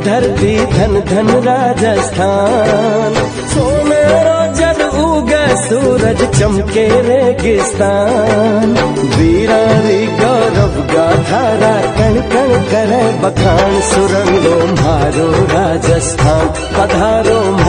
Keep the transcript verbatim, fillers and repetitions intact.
धरती धन धन राजस्थान। सोनेरो जब उगे सूरज चमके रेगिस्तान। वीरानी गौरव गाथारा कण कण करे बखान। सुरंगो मारो राजस्थान, पधारो